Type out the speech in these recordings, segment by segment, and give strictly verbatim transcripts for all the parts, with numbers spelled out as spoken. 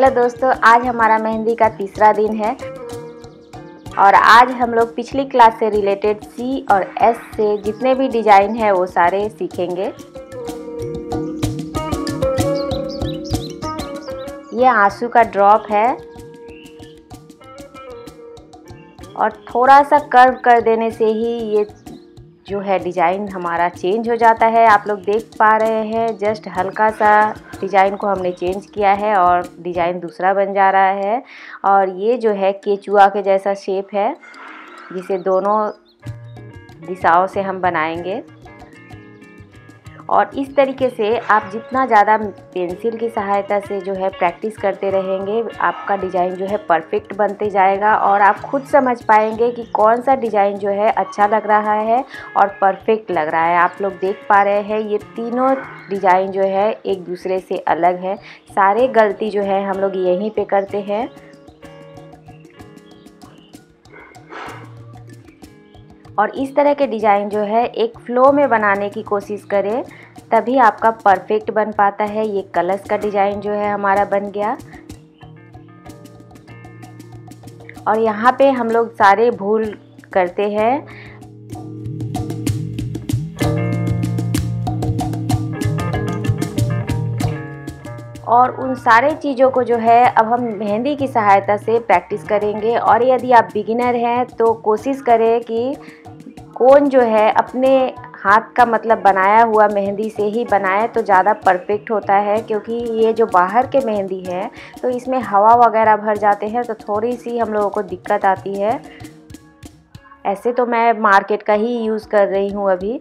Hello दोस्तों, आज हमारा मेहंदी का तीसरा दिन है और आज हम लोग पिछली क्लास से रिलेटेड सी और एस से जितने भी डिज़ाइन है वो सारे सीखेंगे। ये आंसू का ड्रॉप है और थोड़ा सा कर्व कर देने से ही ये जो है डिज़ाइन हमारा चेंज हो जाता है। आप लोग देख पा रहे हैं, जस्ट हल्का सा डिज़ाइन को हमने चेंज किया है और डिज़ाइन दूसरा बन जा रहा है। और ये जो है केचुआ के जैसा शेप है जिसे दोनों दिशाओं से हम बनाएंगे। और इस तरीके से आप जितना ज़्यादा पेंसिल की सहायता से जो है प्रैक्टिस करते रहेंगे, आपका डिज़ाइन जो है परफेक्ट बनते जाएगा और आप खुद समझ पाएंगे कि कौन सा डिज़ाइन जो है अच्छा लग रहा है और परफेक्ट लग रहा है। आप लोग देख पा रहे हैं ये तीनों डिज़ाइन जो है एक दूसरे से अलग है। सारे गलती जो है हम लोग यहीं पे करते हैं। और इस तरह के डिज़ाइन जो है एक फ्लो में बनाने की कोशिश करें, तभी आपका परफेक्ट बन पाता है। ये कलश का डिज़ाइन जो है हमारा बन गया और यहाँ पे हम लोग सारे भूल करते हैं। और उन सारे चीज़ों को जो है अब हम मेहंदी की सहायता से प्रैक्टिस करेंगे। और यदि आप बिगिनर हैं तो कोशिश करें कि कोन जो है अपने हाथ का मतलब बनाया हुआ मेहंदी से ही बनाए तो ज़्यादा परफेक्ट होता है, क्योंकि ये जो बाहर के मेहंदी है तो इसमें हवा वगैरह भर जाते हैं तो थोड़ी सी हम लोगों को दिक्कत आती है। ऐसे तो मैं मार्केट का ही यूज़ कर रही हूँ अभी,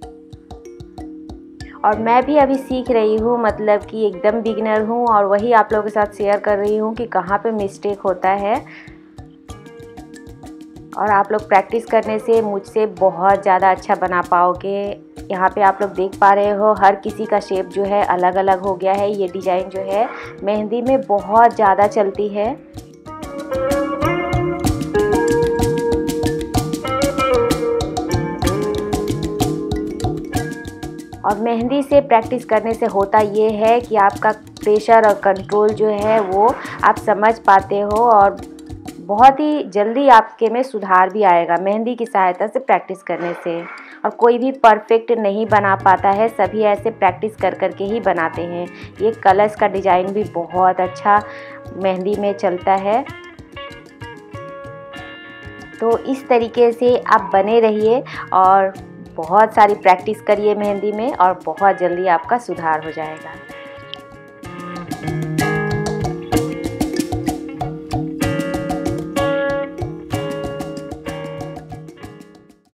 और मैं भी अभी सीख रही हूँ, मतलब कि एकदम बिगिनर हूँ और वही आप लोगों के साथ शेयर कर रही हूँ कि कहाँ पे मिस्टेक होता है। और आप लोग प्रैक्टिस करने से मुझसे बहुत ज़्यादा अच्छा बना पाओगे। यहाँ पे आप लोग देख पा रहे हो हर किसी का शेप जो है अलग अलग हो गया है। ये डिज़ाइन जो है मेहंदी में बहुत ज़्यादा चलती है। और मेहंदी से प्रैक्टिस करने से होता ये है कि आपका प्रेशर और कंट्रोल जो है वो आप समझ पाते हो और बहुत ही जल्दी आपके में सुधार भी आएगा मेहंदी की सहायता से प्रैक्टिस करने से। और कोई भी परफेक्ट नहीं बना पाता है, सभी ऐसे प्रैक्टिस कर कर के ही बनाते हैं। ये कलश का डिज़ाइन भी बहुत अच्छा मेहंदी में चलता है। तो इस तरीके से आप बने रहिए और बहुत सारी प्रैक्टिस करिए मेहंदी में और बहुत जल्दी आपका सुधार हो जाएगा।